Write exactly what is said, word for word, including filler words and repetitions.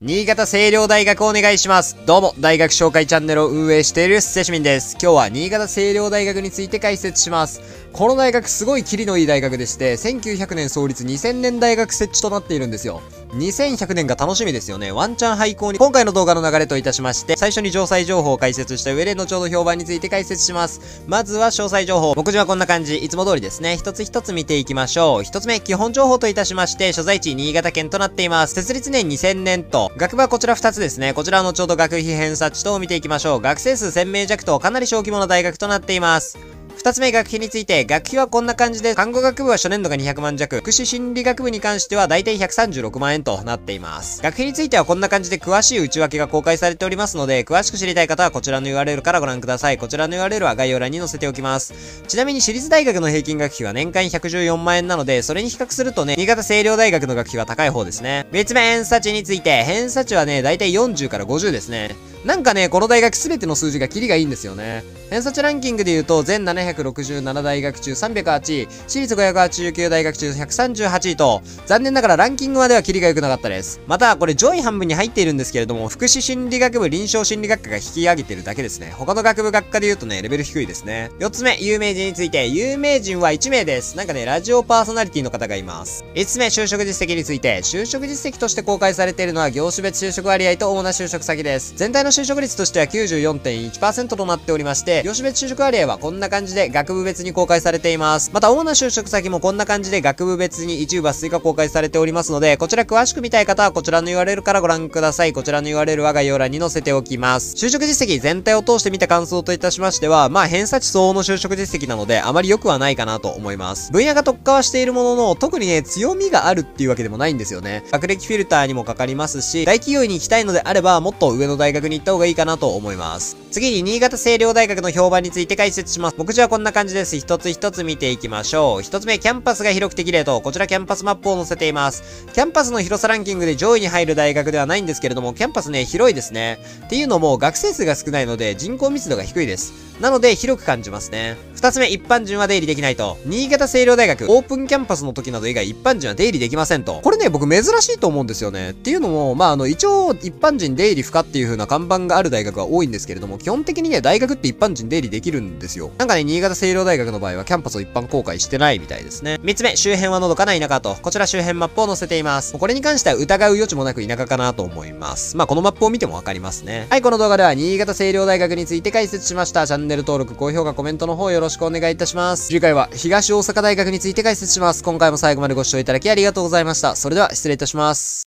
新潟青陵大学お願いします。どうも、大学紹介チャンネルを運営しているセシミンです。今日は新潟青陵大学について解説します。この大学すごいキリのいい大学でして、せんきゅうひゃくねん創立にせんねん大学設置となっているんですよ。にせんひゃくねんが楽しみですよね。ワンチャン廃校に。今回の動画の流れといたしまして、最初に詳細情報を解説した上で、後ほど評判について解説します。まずは詳細情報。目次はこんな感じ。いつも通りですね。一つ一つ見ていきましょう。一つ目、基本情報といたしまして、所在地新潟県となっています。設立年にせんねんと、学部はこちらふたつですね。こちらは後ほど学費偏差値等を見ていきましょう。学生数せんめい弱とかなり小規模な大学となっています。二つ目、学費について、学費はこんな感じで、看護学部は初年度がにひゃくまん弱、福祉心理学部に関してはだいたいひゃくさんじゅうろくまんえんとなっています。学費についてはこんな感じで詳しい内訳が公開されておりますので、詳しく知りたい方はこちらの ユーアールエル からご覧ください。こちらの ユーアールエル は概要欄に載せておきます。ちなみに私立大学の平均学費は年間ひゃくじゅうよんまんえんなので、それに比較するとね、新潟青陵大学の学費は高い方ですね。三つ目、偏差値について、偏差値はね、だいたいよんじゅうからごじゅうですね。なんかね、この大学すべての数字がキリがいいんですよね。偏差値ランキングで言うと、全ななひゃくろくじゅうなな大学中さんびゃくはちい、私立ごひゃくはちじゅうきゅう大学中ひゃくさんじゅうはちいと、残念ながらランキングまではキリが良くなかったです。また、これ上位半分に入っているんですけれども、福祉心理学部臨床心理学科が引き上げてるだけですね。他の学部学科で言うとね、レベル低いですね。よっつめ、有名人について、有名人はいちめいです。なんかね、ラジオパーソナリティの方がいます。いつつめ、就職実績について、就職実績として公開されているのは業種別就職割合と主な就職先です。全体の就職率としては きゅうじゅうよんてんいちパーセント となっておりまして、業種別就職割合はこんな感じで学部別に公開されています。また、主な就職先もこんな感じで学部別に一部抜粋が公開されておりますので、こちら詳しく見たい方はこちらの ユーアールエル からご覧ください。こちらの ユーアールエル は概要欄に載せておきます。就職実績全体を通して見た感想といたしましては、まあ偏差値相応の就職実績なので、あまり良くはないかなと思います。分野が特化はしているものの、特にね、強みがあるっていうわけでもないんですよね。学歴フィルターにもかかりますし、大企業に行きたいのであれば、もっと上の大学に行った方がいいかなと思います。次に、新潟青陵大学の評判について解説します。目次はこんな感じです。一つ一つ見ていきましょう。一つ目、キャンパスが広くて綺麗と、こちらキャンパスマップを載せています。キャンパスの広さランキングで上位に入る大学ではないんですけれども、キャンパスね、広いですね。っていうのも、学生数が少ないので、人口密度が低いです。なので、広く感じますね。二つ目、一般人は出入りできないと。新潟青陵大学、オープンキャンパスの時など以外一般人は出入りできませんと。これね、僕珍しいと思うんですよね。っていうのも、まあ、あの、一応、一般人出入り不可っていう風な看板がある大学が多いんですけれども、基本的にね、大学って一般人出入りできるんですよ。なんかね、新潟青陵大学の場合は、キャンパスを一般公開してないみたいですね。三つ目、周辺はのどかな田舎と。こちら周辺マップを載せています。これに関しては疑う余地もなく田舎かなと思います。まあ、このマップを見てもわかりますね。はい、この動画では、新潟青陵大学について解説しました。チャンネル登録、高評価、コメントの方よろしくお願いいたします。次回は東大阪大学について解説します。今回も最後までご視聴いただきありがとうございました。それでは失礼いたします。